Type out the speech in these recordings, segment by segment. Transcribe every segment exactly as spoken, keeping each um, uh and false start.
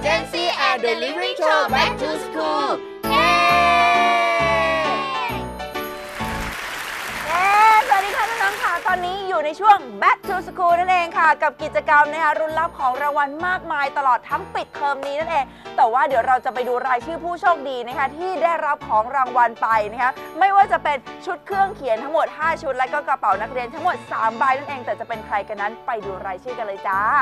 Gen Z and the Living Show Back to School เย้สวัสดีค่ะน้องๆค่ะตอนนี้อยู่ในช่วง Back to School นั่นเองค่ะกับกิจกรรมนะคะรุ่นรับของรางวัลมากมายตลอดทั้งปิดเทอมนี้นั่นเองแต่ว่าเดี๋ยวเราจะไปดูรายชื่อผู้โชคดีนะคะที่ได้รับของรางวัลไปนะคะไม่ว่าจะเป็นชุดเครื่องเขียนทั้งหมดห้าชุดและก็กระเป๋านักเรียนทั้งหมดสามใบนั่นเองแต่จะเป็นใครกันนั้นไปดูรายชื่อกันเลยจ้า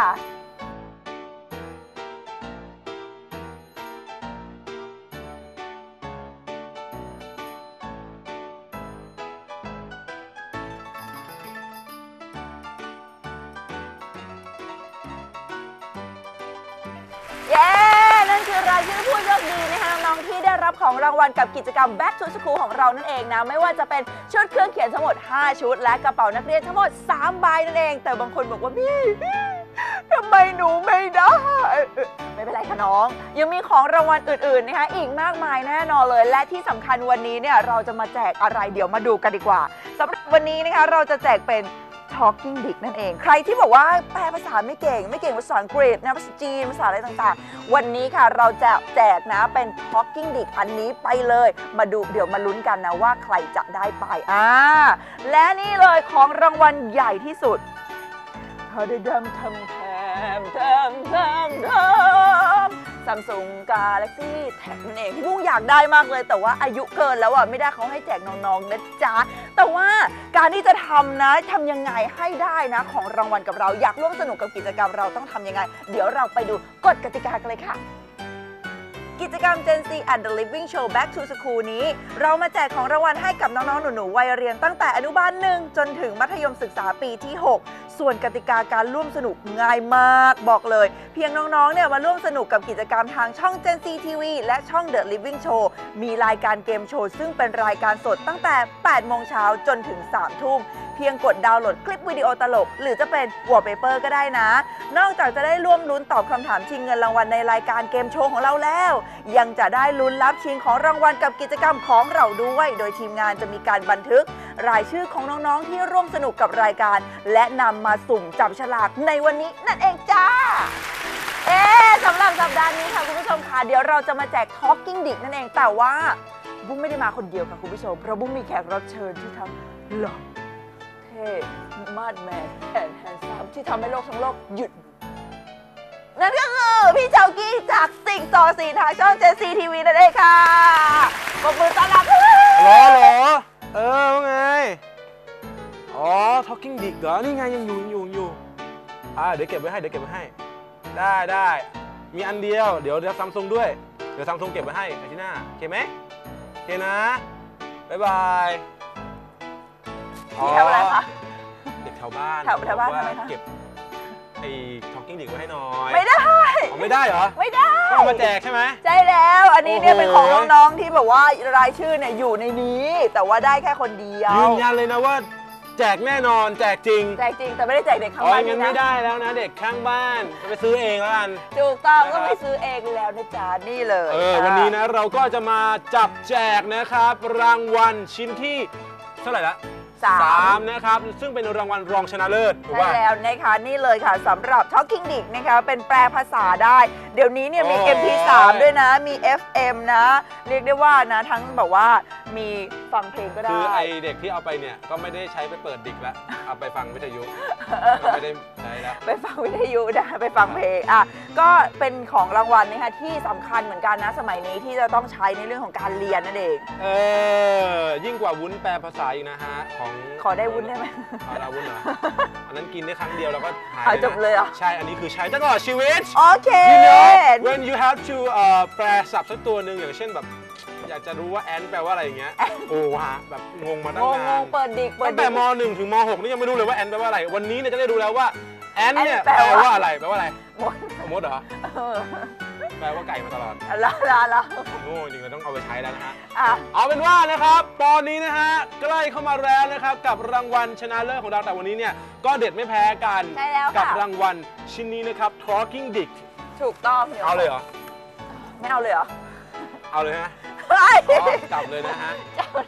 เย้นั่นคือรายชื่อผู้โชคดีนะคะน้องๆที่ได้รับของรางวัลกับกิจกรรม Back to School ของเรานั่นเองนะไม่ว่าจะเป็นชุดเครื่องเขียนทั้งหมดห้าชุดและกระเป๋านักเรียนทั้งหมดสามใบนั่นเองแต่บางคนบอกว่าพี่ทำไมหนูไม่ได้ไม่เป็นไรค่ะน้องยังมีของรางวัลอื่นๆนะคะอีกมากมายแน่นอนเลยและที่สำคัญวันนี้เนี่ยเราจะมาแจกอะไรเดี๋ยวมาดูกันดีกว่าสำหรับวันนี้นะคะเราจะแจกเป็นTalking Dick นั่นเองใครที่บอกว่าแปลภาษาไม่เก่งไม่เก่งภาษาอังกฤษนะภาษาจีนภาษาอะไรต่างๆวันนี้ค่ะเราจะแจกนะเป็น Talking Dick อันนี้ไปเลยมาดูเดี๋ยวมาลุ้นกันนะว่าใครจะได้ไปอ่าและนี่เลยของรางวัลใหญ่ที่สุดทอดดำทำแถมทำทำทำซัมซุงกาแล็กซี่แท็บนั่นเองพี่บุ้งอยากได้มากเลยแต่ว่าอายุเกินแล้วอ่ะไม่ได้เขาให้แจกน้องๆนะจ๊ะแต่ว่าการที่จะทำนะทำยังไงให้ได้นะของรางวัลกับเราอยากร่วมสนุกกับกิจกรรมเราต้องทำยังไงเดี๋ยวเราไปดูกฎกติกากันเลยค่ะกิจกรรม Gen Z and the Living Show Back to School นี้เรามาแจกของรางวัลให้กับน้องๆหนูๆวัยเรียนตั้งแต่อนุบาลหนึ่งจนถึงมัธยมศึกษาปีที่หกส่วนกติกาการร่วมสนุกง่ายมากบอกเลยเพียงน้องๆเนี่ยมาร่วมสนุกกับกิจกรรมทางช่อง Gen Z ที วี และช่อง The Living Show มีรายการเกมโชว์ซึ่งเป็นรายการสดตั้งแต่แปดโมงเช้าจนถึงสามทุ่มเพียงกดดาวน์โหลดคลิปวิดีโอตลกหรือจะเป็น Wallpaper ก็ได้นะนอกจากจะได้ร่วมลุ้นตอบคำถามชิงเงินรางวัลในรายการเกมโชว์ของเราแล้วยังจะได้ลุ้นรับชิงของรางวัลกับกิจกรรมของเราด้วยโดยทีมงานจะมีการบันทึกรายชื่อของน้องๆที่ร่วมสนุกกับรายการและนำมาสุ่มจับฉลากในวันนี้นั่นเองจ้าเอ๊สำหรับสัปดาห์นี้ค่ะคุณผู้ชมค่ะเดี๋ยวเราจะมาแจก Talking Dick นั่นเองแต่ว่าบุ้งไม่ได้มาคนเดียวค่ะคุณผู้ชมเพราะบุ้งมีแขกรับเชิญที่ทั้งหล่อเท่มาดแมนแอนด์แฮนซัมที่ทำให้โลกทั้งโลกหยุดนั่นก็คือพี่เจ้ากี้จากสิ่งต่อสีทางช่อง Gen Z ที วี นั่นเองค่ะปรบมือต้อนรับฮัลโหลฮัลโหลเออว่าไงอ๋อ Talking Dick เหรอนี่ไงยังอยู่อยู่อยู่อ่าเดี๋ยวเก็บไว้ให้เดี๋ยวเก็บไว้ให้ได้ได้มีอันเดียวเดี๋ยวเดี๋ยวซัมซุงด้วยเดี๋ยวซัมซุงเก็บไว้ให้อาทิตย์หน้าโอเคไหมโอเคนะบ๊ายบายพี่ทำอะไรคะเด็กแถวบ้านแถวแถวบ้านทำไมคะเก็บไอ้ Talking Dick ไว้ให้หน่อยไม่ได้ไม่ได้เหรอไม่ได้ต้องมาแจกใช่ไหมใช่แล้วอันนี้เนี่ยเป็นของน้องๆที่แบบว่ารายชื่อเนี่ยอยู่ในนี้แต่ว่าได้แค่คนเดียวยืนยันเลยนะว่าแจกแน่นอนแจกจริงแจกจริงแต่ไม่ได้แจกเด็กข้างบ้านงั้นไม่ได้แล้วนะเด็กข้างบ้านไปซื้อเองแล้วกันถูกต้องก็ไปซื้อเองแล้วนะจ๊ะนี่เลยเออวันนี้นะเราก็จะมาจับแจกนะครับรางวัลชิ้นที่เท่าไหร่ละสามนะครับซึ่งเป็นรางวัลรองชนะเลิศถูกป่ะใช่แล้วนะคะนี่เลยค่ะสำหรับ Talking Dick นะคะเป็นแปลภาษาได้เดี๋ยวนี้เนี่ยมี เอ็ม พี สาม ด้วยนะมี เอฟ เอ็ม นะเรียกได้ว่านะทั้งแบบว่ามีฟังเพลงก็ได้คือไอเด็กที่เอาไปเนี่ยก็ไม่ได้ใช้ไปเปิดดิกแล้วเอาไปฟังวิทยุไม่ได้ใช้แล้วไปฟังวิทยุนะไปฟังเพลงอ่ะก็เป็นของรางวัลนะคะที่สำคัญเหมือนกันนะสมัยนี้ที่จะต้องใช้ในเรื่องของการเรียนนั่นเองเออยิ่งกว่าวุ้นแปลภาษาอีกนะฮะของขอได้วุ้นได้ไหมขอได้วุ้นเหรออันนั้นกินได้ครั้งเดียวแล้วก็หายจบเลยอ่ะใช่อันนี้คือใช้ตลอดชีวิตโอเค you know when you have to แปลศัพท์สักตัวหนึ่งอย่างเช่นแบบอยากจะรู้ว่าแอนแปลว่าอะไรอย่างเงี้ยโอ้ฮะแบบงงมาตั้งนานเปิดดิกตั้งแต่ม.หนึ่ง ถึงม.หก นี่ยังไม่รู้เลยว่าแอนแปลว่าอะไรวันนี้เนี่ยจะได้รู้แล้วว่าแอนเนี่ยแปลว่าอะไรแปลว่าอะไรมดมดเหรอแปลว่าไก่มาตลอดละละละโง่จริงเราต้องเอาไปใช้แล้วนะฮะเอาเป็นว่านะครับตอนนี้นะฮะใกล้เข้ามาแล้วนะครับกับรางวัลชนะเลิศของเราแต่วันนี้เนี่ยก็เด็ดไม่แพ้กันกับรางวัลชิ้นนี้นะครับ Talking Dick ถูกต้องเอาเลยเหรอไม่เอาเลยเหรอเอาเลยฮะจับเลยนะฮะ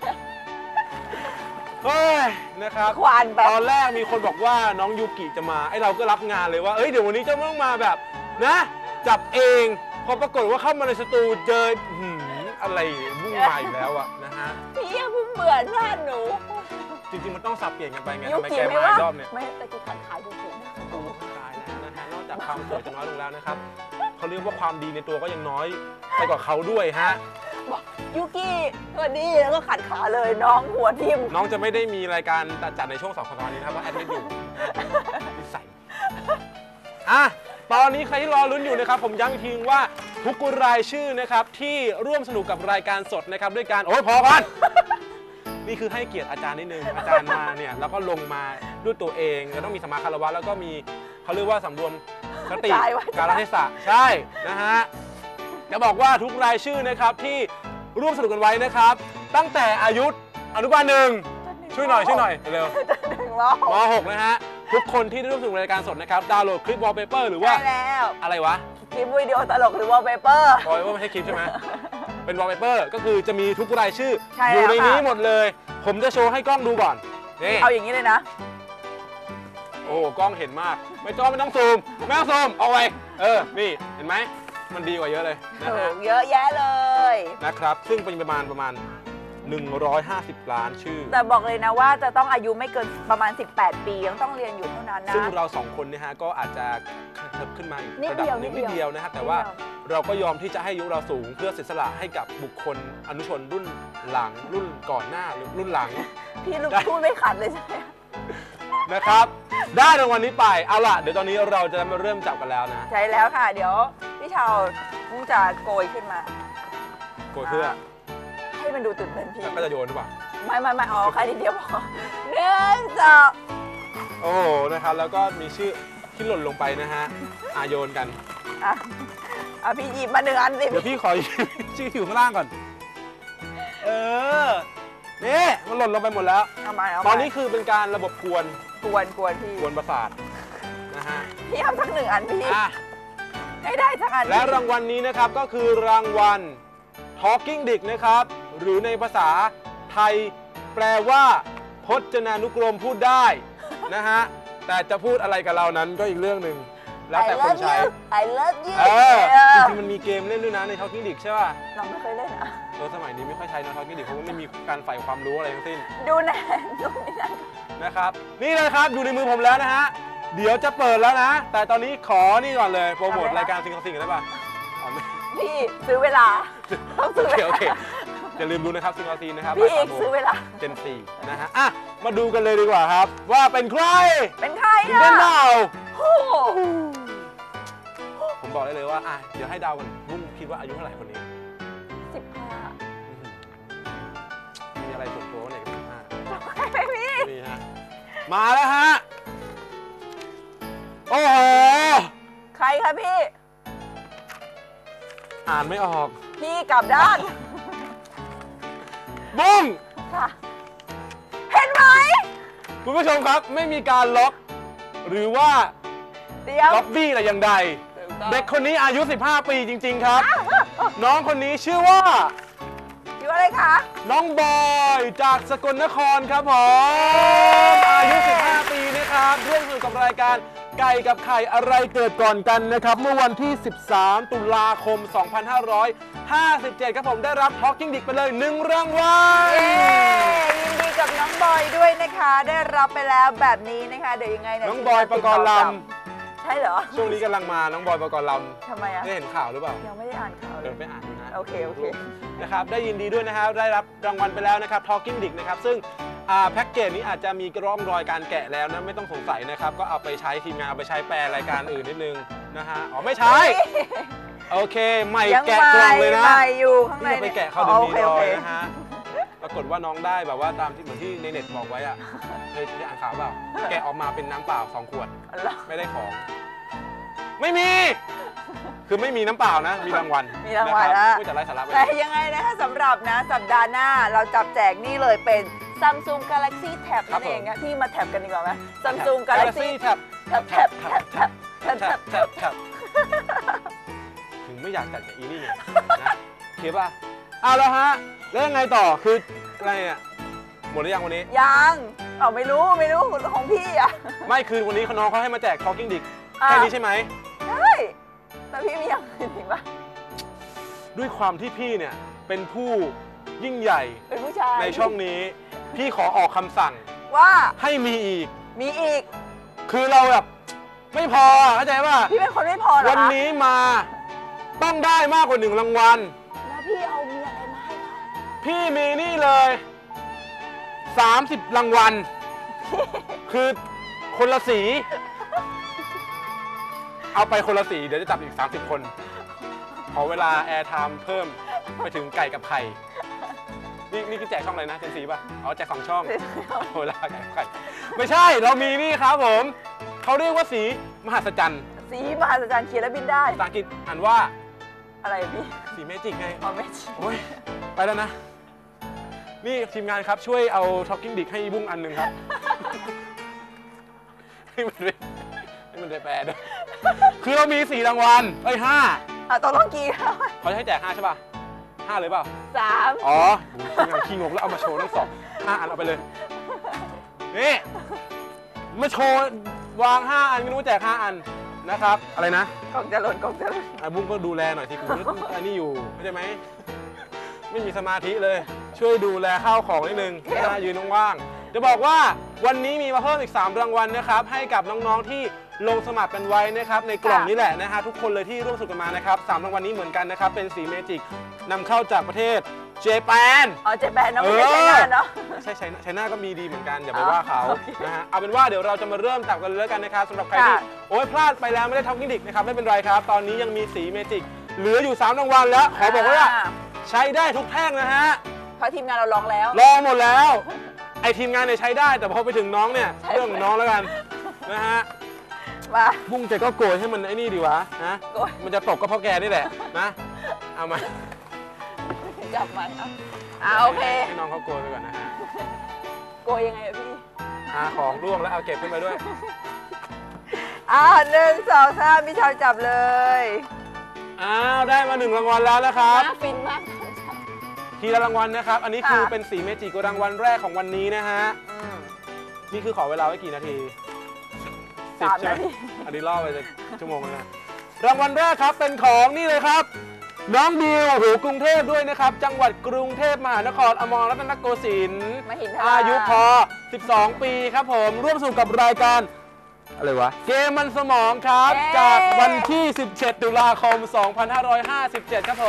เฮ้ยนะครับตอนแรกมีคนบอกว่าน้องยูกิจะมาไอเราก็รับงานเลยว่าเอ้ยเดี๋ยววันนี้จะต้องมาแบบนะจับเองพอปรากฏว่าเข้ามาในสตูเจอหืมอะไรวุ่นวายอีกแล้วอะนะฮะพี่ยังเพิ่งเบื่อหน้าหนูจริงๆมันต้องสับเปลี่ยนกันไปไงยูทำไมกิแกไม่มาว่าอีกรอบเนี่ยไม่ตะกี้ขัดขายูกินะโอ้ตายแล้วนะฮะนอกจากความสวยจะน้อยลงแล้วนะครับเขาเรียกว่าความดีในตัวก็ยังน้อยไปกว่าเขาด้วยฮะบอกยูกิสวัสดีแล้วก็ขัดขาเลยน้องหัวทิ่มน้องจะไม่ได้มีรายการจัดในช่วงสองสัปดาห์นี้นะครับเพราะแอดมิดอยู่นิสัยอ่ะตอนนี้ใครที่รอลุ้นอยู่นะครับผมย้ำอีกทีว่าทุกรายชื่อนะครับที่ร่วมสนุกกับรายการสดนะครับด้วยการโอ้ยพอกันนี่คือให้เกียรติอาจารย์นิดนึงอาจารย์มาเนี่ยแล้วก็ลงมาด้วยตัวเองแล้วต้องมีสมาคารวะแล้วก็มีเขาเรียกว่าสำรวมสติการรัฐศาสตร์ใช่นะฮะจะบอกว่าทุกรายชื่อนะครับที่ร่วมสนุกกันไว้นะครับตั้งแต่อายุอนุบาลหนึ่งช่วยหน่อยช่วยหน่อยเร็วม .หก นะฮะทุกคนที่ได้ร่วมสนุกรายการสดนะครับดาวน์โหลดคลิปวอลเปเปอร์หรือว่าใช่แล้วอะไรวะคลิปวิดีโอตลกหรือวอลเปเปอร์วอลเปเปอร์ไม่ใช่คลิปใช่ไหมเป็นวอลเปเปอร์ก็คือจะมีทุกรายชื่อใช่อยู่ในแล้วค่ะนี้หมดเลย ผมจะโชว์ให้กล้องดูก่อนนี่เอาอย่างนี้เลยนะโอ้กล้องเห็นมากไม่ต้องไม่ต้องซูมไม่ต้องซูมเอาไว้เออนี่เห็นไหมมันดีกว่าเยอะเลยนะถูฮะกเยอะแยะเลยนะครับซึ่งเป็นประมาณประมาณหนึ่งร้อยห้าสิบล้านชื่อแต่บอกเลยนะว่าจะต้องอายุไม่เกินประมาณสิบแปดปียังต้องเรียนอยู่เท่านั้นนะซึ่งเราสองคนเนี่ยฮะก็อาจจะเทิบขึ้นมาอีกนิดระดัเดียวบหนึ่งนินิดดเดีเดียยว วนะฮะแต่ว่านิดเดียวเราก็ยอมที่จะให้อายุเราสูงเพื่อเสียสละให้กับบุคคลอนุชนรุ่นหลังรุ่นก่อนหน้าหรือรุ่นหลังพี่ลูกพูดไม่ขัดเลยใช่ไหมนะครับได้รางวัลนี้ไปเอาล่ะเดี๋ยวตอนนี้เราจะมาเริ่มจับกันแล้วนะใช่แล้วค่ะ เดี๋ยวพี่ชาวมุ่งจะโกยขึ้นมาโกยเพื่อให้มันดูตื่นเต้นพี่แล้วก็จะโยนหรือเปล่าไม่ไม่ไม่เอาแค่นิดเดียวพอหนึ่งสองโอ้โหนะครับแล้วก็มีชื่อที่หล่นลงไปนะฮะอาโยนกันอ่ะอ่ะพี่หยิบมาหนึ่งอันสิเดี๋ยวพี่ขอ ชื่ออยู่ข้างล่างก่อนเออนี่มันหล่นลงไปหมดแล้วเอามาเอาตมาอนนี้คือเป็นการระบบกวนกวนกวนพี่กวนประสาทนะฮะพี่เอาสักหนึ่งอันพี่อ่ะให้ได้สักอันและรางวัลนี้นะครับก็คือรางวัล Talking Dick นะครับหรือในภาษาไทยแปลว่าพจนานุกรมพูดได้นะฮะแต่จะพูดอะไรกับเรานั้นก็อีกเรื่องหนึ่งแล้วแต่คนใช้ไอ้เลิฟยูเออจริงๆมันมีเกมเล่นด้วยนะใน Talking Dick ใช่ป่ะเราไม่เคยเล่นอ่ะเออสมัยนี้ไม่ค่อยใช้นะ Talking Dick เพราะว่าไม่มีการใฝ่ความรู้อะไรทั้งสิ้นดูแน่ดูนี่นั่นนะครับนี่เลยครับอยู่ในมือผมแล้วนะฮะเดี๋ยวจะเปิดแล้วนะ แต่ตอนนี้ขอนี่ก่อนเลยโปรโมทรายการซิงค์ซิงได้ป่ะอ๋อไม่พี่ซื้อเวลาต้องโอซื้อเคเวโอเคลาอย่าลืมดูนะครับซิงค์ซีนะครับพี่อีกซื้อเวลาเจนซีนะฮะอ่ะมาดูกันเลยดีกว่าครับ ว่าเป็นใครเป็นใครถึงอ่ะเด่นดาวโอ้โหผมบอกได้เลยว่าอ่ะเดี๋ยวให้ดาวกันบุ้งคิดว่าอายุเท่าไหร่คนนี้สิบห้าอื้อหือมีอะไรส่วนตัวไหนกับสิบห้าไม่มีมีฮะมาแล้วฮะโอ้โหใครคะพี่อ่านไม่ออกพี่กลับด้านบุ้งค่ะ เห็นไหมคุณผู้ชมครับไม่มีการล็อก หรือว่าเดี๋ยวล็อบบี้แต่อย่างใด เด็กคนนี้อายุ สิบห้า ปีจริง ๆ ครับ น้องคนนี้ชื่อว่าอยู่อะไรคะน้องบอยจากสกลนครครับผม อายุ สิบห้า ปีนะครับร่วมสนุกกับรายการไก่กับไข่อะไรเกิดก่อนกันนะครับ เมื่อวันที่ สิบสาม ตุลาคม สองพันห้าร้อยห้าสิบเจ็ด ครับผมได้รับ Talking Dick ไปเลยหนึ่งรางวัลเย้ยินดีกับน้องบอยด้วยนะคะ ได้รับไปแล้วแบบนี้นะคะ เดี๋ยวยังไงเนี่ยน้องบอยปกรณ์ลใช่เหรอำช่วงนี้กำลังมาน้องบอยปกรณ์ลทำไมำอะได้เห็นข่าวหรือเปล่ายังไม่ได้อ่านข่าวเลเดี๋ยวย ไปอ่านดูนะโอเคโอเคนะครับได้ยินดีด้วยนะครับได้รับรางวัลไปแล้วนะครับ Talking Dick นะครับซึ่งอ่าแพ็กเกจนี้อาจจะมีร่องรอยการแกะแล้วนะไม่ต้องสงสัยนะครับก็เอาไปใช้ทีมงานเอาไปใช้แปลรายการอื่นนิดนึงนะฮะอ๋อไม่ใช่ โอเคใหม่ยังแกะกล่องเลยนะใหม่อยู่ข้างในนี่จะไปแกะเขาเดี๋ยวนี้โอเคเลโอเคยนะฮะปรากฏว่าน้องได้แบบว่าตามที่เหมือนที่ในเน็ตบอกไว้อะเคยได้อ่านข่าวเปล่าแกะออกมาเป็นน้ำเปล่าสองขวดเหรอไม่ได้ของ ไม่มี คือไม่มีน้ำเปล่านะ มีรางวัลมีรางวัลนะนะครับพูดแต่ไร้สาระไปแต่ยังไงนะคะสำหรับนะสัปดาห์หน้าเราจับแจกนี่เลยเป็น Samsung Galaxy Tab นั่นเองนะพี่มาแท็บกันดีกว่าไหม Samsung Galaxy แท็บ Tab Tab Tab Tab Tab แท็ Tab บแท็บแท็บถึงไม่อยากจัดกับอีนี่เนี่ยนะโอเคป่ะเอาแล้วฮะ แล้วยังไงต่อ คืออะไรเนี่ยหมดหรือยังวันนี้ยังเอาไม่รู้ไม่รู้ของพี่อ่ะไม่คือวันนี้น้องเขาให้มาแจก Talking Dick แค่นี้ใช่ไหมใช่แต่พี่มีอย่างอื่นอีกปะด้วยความที่พี่เนี่ยเป็นผู้ยิ่งใหญ่เป็นผู้ชายในช่องนี้ พี่ขอออกคำสั่งว่าให้มีอีกมีอีกคือเราแบบไม่พอเข้าใจป่ะพี่เป็นคนไม่พอเหรอคะวันนี้มาต้องได้มากกว่าหนึ่งรางวัลแล้วพี่เอามีอะไรมาให้คะพี่มีนี่เลยสามสิบรางวัล คือคนละสี เอาไปคนละสีเดี๋ยวจะจับอีกสามสิบคน ขอเวลาแอร์ไทม์เพิ่มไปถึงไก่กับไข่ นี่นี่คือแจกช่องอะไรนะเจนสีป่ะอ๋อแจกสองช่องขอเวลาไก่กับไข่ไม่ใช่เรามีนี่ครับผมเขาเรียกว่าสีมหัศจรรย์สีมหัศจรรย์เขียนแล้วบินได้ภาษาอังกฤษอ่านว่าอะไรพี่สีเมจิกไงเอาไม่จริงโอ้ยไปแล้วนะ นี่ทีมงานครับช่วยเอา Talking Dick ให้บุ้งอันหนึ่งครับ ให้มันได้ให้มันได้แปลด้วยคือเรามีสี่รางวัลเอ้ยห้าอ่ะตกลงกี่แล้วเขาจะให้แจกห้าใช่ป่ะห้าเลยเปล่าสามอ๋อทีมงานขี้งกแล้วเอามาโชว์ทั้งสองห้าอันเอาไปเลย นี่มาโชว์วางห้าอันไม่รู้แจกห้าอันนะครับ อะไรนะกล่องจะหล่นกล่องจะหล่นไอ้บุ้งก็ดูแลหน่อยที่กูอันนี้อยู่เข้าใจไหมไม่มีสมาธิเลย ช่วยดูแลข้าวของนิดนึงไม่น่ายืนว่างๆจะบอกว่าวันนี้มีมาเพิ่มอีกสามรางวัลนะครับให้กับน้องๆที่ลงสมัครกันไว้นะครับในกล่องนี้แหละนะฮะทุกคนเลยที่ร่วมสนุกกันมานะครับสามรางวัลนี้เหมือนกันนะครับเป็นสีเมจิกนำเข้าจากประเทศเจแปนอ๋อเจแปนเนาะไม่ใช่ไชน่าเนาะใช่ใช่ไชน่าก็มีดีเหมือนกันอย่าไปอ๋อว่าเขาโอเคนะฮะเอาเป็นว่าเดี๋ยวเราจะมาเริ่มจับกันเลยแล้วกันนะครับสำหรับใครค่ะที่โอ๊ยพลาดไปแล้วไม่ได้ท็อปกิ้งดิกนะครับไม่เป็นไรครับ ตอนนี้ยังมีสีเมจิกเหลืออยู่สามรางวัลแล้วขอบอกว่าใช้ได้ทุกแท่งนะฮะเพราะทีมงานเราลองแล้วลองหมดแล้ว ไอทีมงานเนี่ยใช้ได้แต่พอไปถึงน้องเนี่ยใช่เรื่องของน้องแล้วกันนะฮะมาบุ้งแกก็โกยให้มันไอ้นี่ดีวะนะโกยมันจะตกก็เพราะแกนี่แหละนะเอามาจับมันเอาอ่าโอเคให้น้องเขาโกยไปก่อนนะฮะโกยยังไงอะพี่หาของร่วงแล้วเอาเก็บขึ้นมาด้วยอ่าหนึ่งสองสามพี่ชาวจับเลยอ้าวได้มาหนึ่งรางวัลแล้วนะครับน่าฟินมากทีละรางวัลนะครับ อันนี้คือค่ะเป็นสีเมจิกรางวัลแรกของวันนี้นะฮะอืมนี่คือขอเวลาไว้กี่นาทีสามใช่ไหมนาทีอันนี้ล่อไปจะชั่วโมงแล้วนะรางวัลแรกครับเป็นของนี่เลยครับ น้องบิวหูกรุงเทพด้วยนะครับ จังหวัดกรุงเทพมหานครอมรรัตนโกสินทร์มาหินทราอายุพอ สิบสอง ปีครับผม ร่วมสนุกกับรายการ อะไรวะ เกมมันสมองครับ จากวันที่ สิบเจ็ด ตุลาคม สองพันห้าร้อยห้าสิบเจ็ด ครับผม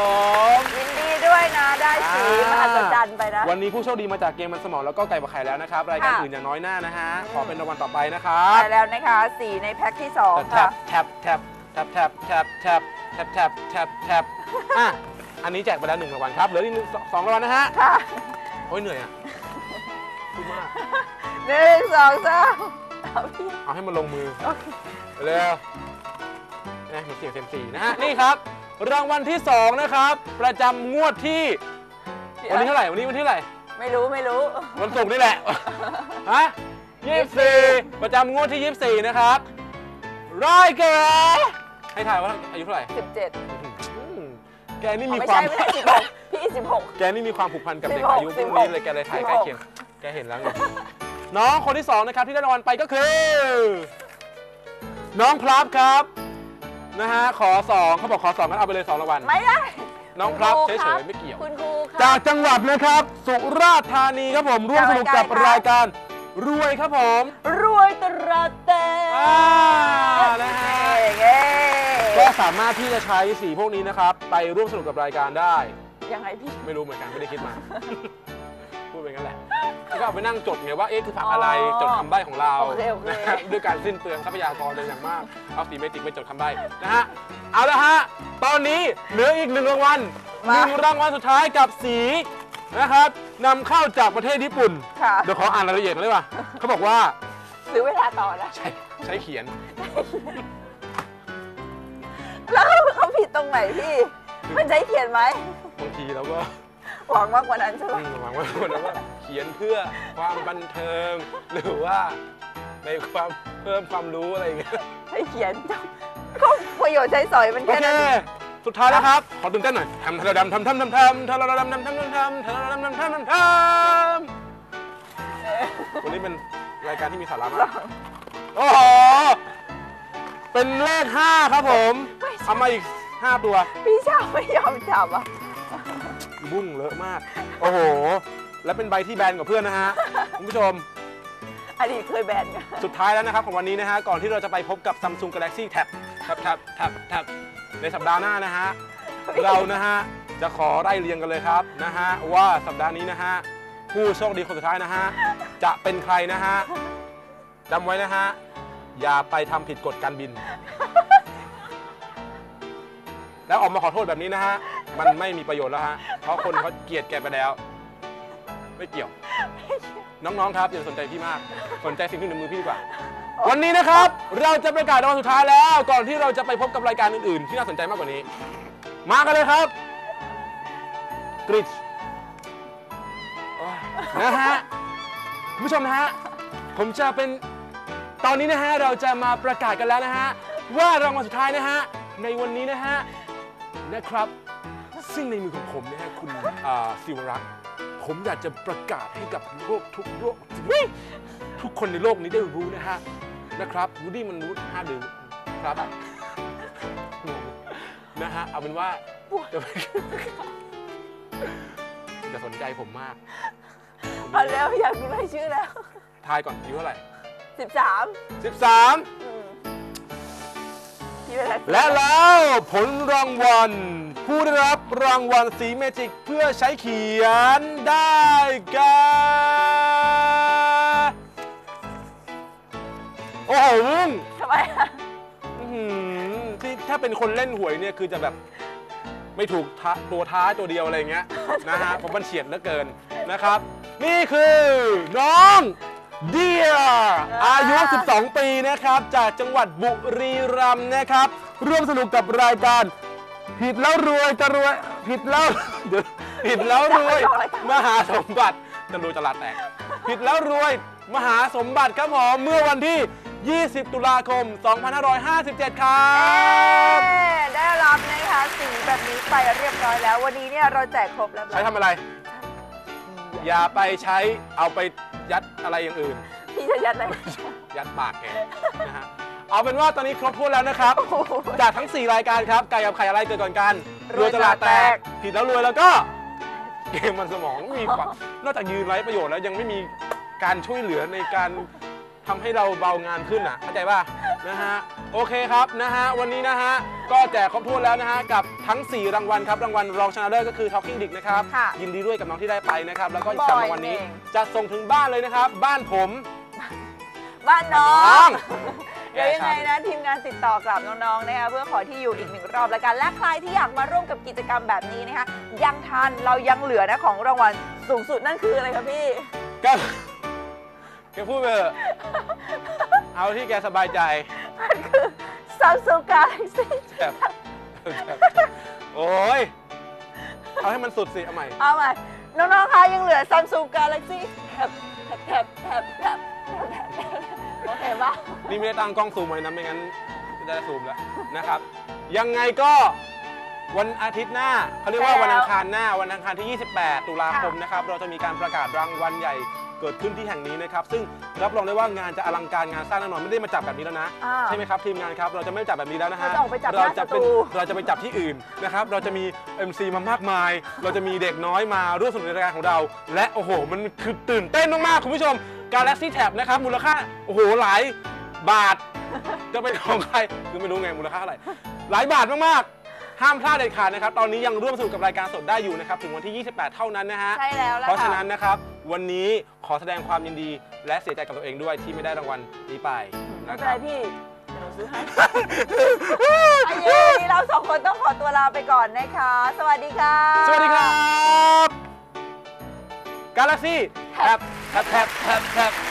ยินดีด้วยนะได้สีมหัศจรรย์ไปนะวันนี้ผู้โชคดีมาจากเกมมันสมองแล้วก็ไก่บะไข่แล้วนะครับ รายการค่ะอื่นอย่างน้อยหน้านะฮะ ขอเป็นรางวัลต่อไปนะครับไปแล้วนะคะสีในแพ็คที่สองแท็ค่ะบแท็บแท็บแท็บแท็บแท็บแท็บแท็บแท็บแท็บแท็บอ่ะอันนี้แจกไปแล้วหนึ่งรางวัลครับเหลืออีกหนึ่งสองรางวัลนะฮะค่ะโอ้ยเหนื่อยอ่ะพูดมากหนึ่งสองสามเอาพี่เอาให้มันลงมือโอเคเร็วนะมีเสียงเซยมซีนะฮะ นี่ครับ รางวัลที่สองนะครับ ประจำงวดที่ วันนี้เท่าไหร่ วันนี้วันที่เท่าไหร่ไม่รู้ไม่รู้วันศุกร์นี่แหละ ฮะยี่สิบสี่ประจำงวดที่ยี่สิบสี่นะครับร้อยเก๋ให้ถ่ายว่าอายุเท่าไหร่สิบเจ็ดอืมแกนี่มีไม่ควาใช่มไม่ใช่สิบหกพี่สิบหกแกนี่มีความผูกพันกับเด็กสิบหกอายุพวกสิบหนี้กเลยแกเลยถ่ายสิบใกหล้กเคียง แกเห็นแล้วไง น้องคนที่สองนะครับที่ได้รางวัลไปก็คือ น้องพลับครับนะฮะขอสองเขาบอกขอสองงั้นเอาไปเลยสองรางวัลไม่ได้น้องพลับคุเฉณครูยๆไม่เกี่ยวคุณครูคจารักบจังหวัดนะครับ สุราษฎร์ธานีครับผมร่วมสนุกกับจากราราย ยกาการ รรวยครับผมรวยตระเตอ่านะฮะเย้ก็สามารถที่จะใช้สีพวกนี้นะครับไปร่วมสนุกกับรายการได้ยังไงพี่ไม่รู้เหมือนกันไม่ได้คิดมา พูดไปงั้นแหละแล้วก็เอาไปนั่งจดไงว่าเอ๊ะคือผักอะไรจดคำใบ้ของเราโอเคโอเคนะฮะด้วยการสิ้นเปลืองทรัพยากรเป็นอย่างมากเอาสีเมจิกไปจดคำใบ้นะฮะเอาละฮะตอนนี้เหลืออีกหนึ่งรางวัลหมานึ่งรางวัลสุดท้ายกับสีนะครับนำเข้าจากประเทศญี่ปุ่นค่ะเดี๋ยวขออ่านรายละเอียดกันเลยว่ะเขาบอกว่าหรือเวลาต่อนะใช้ใช้เขียนแล้วเขาผิดตรงไหนพี่ มันใช้เขียนไหมบางทีเราก็หวังมากกว่านั้นใช่ไหมอืมหวังว่าคนนั้นว่าเขียนเพื่อความบันเทิง หรือว่าในความเพิ่มความรู้อะไรอย่างเงี้ยใช้เขียนก็ประโยชน์ใช้สอยมันโอแค่เคนั้นเองสุดท้ายแล้วครับ ขอตื่นเต้นหน่อยทำทะเลดำทำทำทำทำทะเลดำทำทำทำทำทะเลดำทำทำทำทำวันนี้เป็นรายการที่มีสาระมากโอ้โหเป็นเลขห้าครับผมเอามาอีกห้าตัวพี่ชาวไม่ยอมจับอ่ะบุ้งเลอะมาก โอ้โห แล้วเป็นใบที่แบนกว่าเพื่อนนะฮะ คุณผู้ชมอดีตเคยแบนกันสุดท้ายแล้วนะครับของวันนี้นะฮะ ก่อนที่เราจะไปพบกับ Samsung Galaxy Tab Tab Tab Tab Tab ในสัปดาห์หน้านะฮะ เรานะฮะ จะขอไล่เรียงกันเลยครับนะฮะ ว่าสัปดาห์นี้นะฮะ ผู้โชคดีคนสุดท้ายนะฮะ จะเป็นใครนะฮะจำไว้นะฮะ อย่าไปทำผิดกฎการบิน แล้วออกมาขอโทษแบบนี้นะฮะ มันไม่มีประโยชน์แล้วฮะ เพราะคนเขาเกลียดแกไปแล้ว ไม่เกี่ยว น้องๆครับอย่าสนใจพี่มาก สนใจสิ่งที่อยู่ในมือพี่ดีกว่า วันนี้นะครับ เราจะประกาศรางวัลสุดท้ายแล้ว ก่อนที่เราจะไปพบกับรายการอื่นๆ ที่น่าสนใจมากกว่านี้ มากันเลยครับกริชนะฮะคุณผู้ชมนะฮะ ผมจะเป็นตอนนี้นะฮะ เราจะมาประกาศกันแล้วนะฮะ ว่ารางวัลสุดท้ายนะฮะ ในวันนี้นะฮะ นะครับ ซึ่งในมือของผมนะฮะ คุณศิวรักษ์ผมอยากจะประกาศให้กับโลกทุกโลกทุกคนในโลกนี้ได้รู้นะฮะ นะครับวูดดี้มันรู้ห้าดื้อครับนะฮะ เอาเป็นว่าจะสนใจผมมากเอาแล้วอยากรู้รายชื่อแล้วทายก่อนอายุเท่าไหร่สิบสามสิบสาม และแล้วผลรางวัลผู้ได้รับรางวัลสีเมจิกเพื่อใช้เขียนได้แก่โอ้โหมึงทำไมอ่ะที่ถ้าเป็นคนเล่นหวยเนี่ยคือจะแบบไม่ถูกตัวท้ายตัวเดียวอะไรเงี้ยนะฮะผมมันเฉียดเหลือเกินนะครับ นี่คือน้องเดียอายุ สิบสอง ปีนะครับจากจังหวัดบุรีรัมย์นะครับร่วมสนุกกับรายการผิดแล้วรวยจะรวยผิดแล้วเดี๋ยวผิดแล้วรวยมหาสมบัติจะรวยตลาดแตกผิดแล้วรวยมหาสมบัติครับผมเมื่อวันที่ยี่สิบตุลาคมสองพันห้าร้อยห้าสิบเจ็ดครับได้รับนะคะสีแบบนี้ไปเรียบร้อยแล้ววันนี้เนี่ยเราแจกครบแล้วใช้ทำอะไรอย่าไปใช้เอาไปยัดอะไรอย่างอื่นพี่จะยัดอะไรยัดปากแกนะฮะเอาเป็นว่าตอนนี้ครบถ้วนแล้วนะครับจากทั้งสี่รายการครับไก่กับไข่อะไรเกิดก่อนกันรวยตลาดแตกผิดแล้วรวยแล้วก็เกมมันสมองมีฝักนอกจากยืนไร้ประโยชน์แล้วยังไม่มีการช่วยเหลือในการทำให้เราเบางานขึ้นอ่ะเข้าใจป่ะนะฮะโอเคครับนะฮะวันนี้นะฮะก็แจกครบถ้วนแล้วนะฮะกับทั้งสี่รางวัลครับรางวัลรองชนะเลิศก็คือ Talking Dick นะครับยินดีด้วยกับน้องที่ได้ไปนะครับแล้วก็อีกสามรางวัลนี้จะส่งถึงบ้านเลยนะครับบ้านผมบ้านน้องเดี๋ยวยังไงนะทีมงานติดต่อกลับน้องๆนะคะเพื่อขอที่อยู่อีกหนึ่งรอบแล้วกันและใครที่อยากมาร่วมกับกิจกรรมแบบนี้นะคะยังทันเรายังเหลือนะของรางวัลสูงสุดนั่นคืออะไรครับพี่ก็แกพูดไปเถอะเอาที่แกสบายใจมันคือ Samsung Galaxy โอ้ยเอาให้มันสุดสิเอาใหม่เอาใหม่น้องๆคะยังเหลือ Samsung Galaxy แท็บแท็บแท็บแท็บโอเคป่ะนี่ไม่ได้ตั้งกล้องซูมไว้นะไม่งั้นจะได้ซูมแล้วนะครับยังไงก็วันอาทิตย์หน้าเขาเรียกว่าวันอังคารหน้าวันอังคารที่ยี่สิบแปดตุลาคมนะครับเราจะมีการประกาศรางวัลใหญ่เกิดขึ้นที่แห่งนี้นะครับซึ่งรับรองได้ว่างานจะอลังการงานสร้างแน่นอนไม่ได้มาจับแบบนี้แล้วนะใช่ไหมครับทีมงานครับเราจะไม่จับแบบนี้แล้วนะฮะเราจะเป็นเราจะไปจับที่อื่นนะครับเราจะมี เอ็ม ซี มามากมายเราจะมีเด็กน้อยมาร่วมสนุกในรายการของเราและโอ้โหมันคือตื่นเต้นมากๆคุณผู้ชม Galaxy Tab นะครับมูลค่าโอ้โหหลายบาทจะเป็นของใครคือไม่รู้ไงมูลค่าเท่าไหร่หลายบาทมากๆห้ามพลาดเด็ดขาดนะครับตอนนี้ยังร่วมสนุกกับรายการสดได้อยู่นะครับถึงวันที่ยี่สิบแปดเท่านั้นนะฮะใช่แล้วเพราะฉะนั้นนะครับวันนี้ขอแสดงความยินดีและเสียใจกับตัวเองด้วยที่ไม่ได้รางวัลนี้ไปนะครับพี่เดี๋ยวหนูซื้อให้อันนี้เราสองคนต้องขอตัวลาไปก่อนนะคะสวัสดีค่ะสวัสดีครับ Galaxy Tab Tab Tab Tab